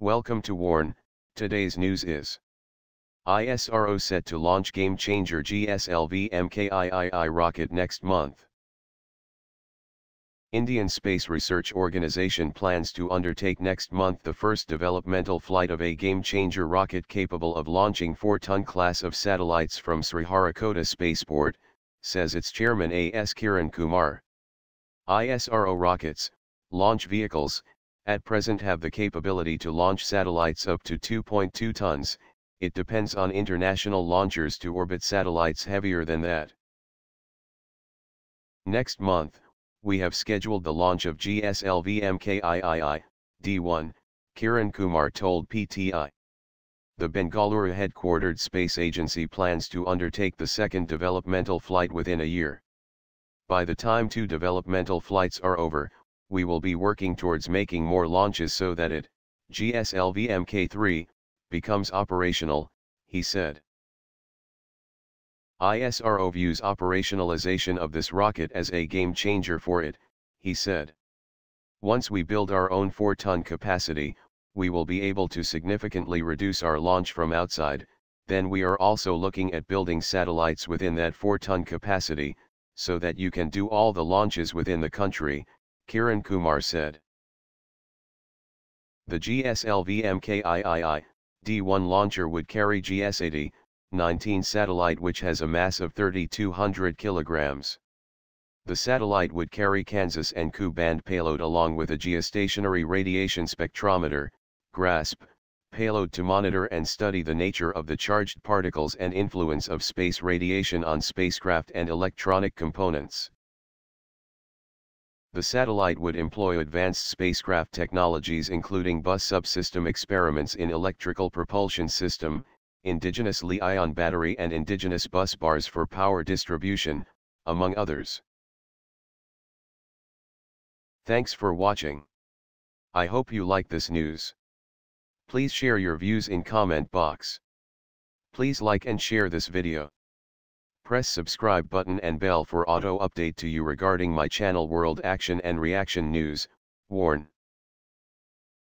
Welcome to Warn. Today's news is ISRO set to launch game-changer GSLV MK-III rocket next month. Indian Space Research Organisation plans to undertake next month the first developmental flight of a game-changer rocket capable of launching 4-ton class of satellites from Sriharikota spaceport, says its chairman A.S. Kiran Kumar. ISRO rockets, launch vehicles, at present have the capability to launch satellites up to 2.2 tons, it depends on international launchers to orbit satellites heavier than that. Next month, we have scheduled the launch of GSLV Mk III-D1, Kiran Kumar told PTI. The Bengaluru-headquartered space agency plans to undertake the second developmental flight within a year. By the time 2 developmental flights are over, we will be working towards making more launches so that it, GSLV Mk-III, becomes operational, he said. ISRO views operationalization of this rocket as a game changer for it, he said. Once we build our own 4-ton capacity, we will be able to significantly reduce our launch from outside. Then we are also looking at building satellites within that 4-ton capacity, so that you can do all the launches within the country, Kiran Kumar said. The GSLV Mk-III-D1 launcher would carry GS-80-19 satellite, which has a mass of 3,200 kilograms. The satellite would carry Kansas and Ku-band payload along with a geostationary radiation spectrometer, GRASP, payload to monitor and study the nature of the charged particles and influence of space radiation on spacecraft and electronic components. The satellite would employ advanced spacecraft technologies including bus subsystem experiments in electrical propulsion system, indigenous Li-ion battery and indigenous bus bars for power distribution, among others. Thanks for watching. I hope you like this news. Please share your views in comment box. Please like and share this video. Press subscribe button and bell for auto update to you regarding my channel World Action and Reaction News, Warn.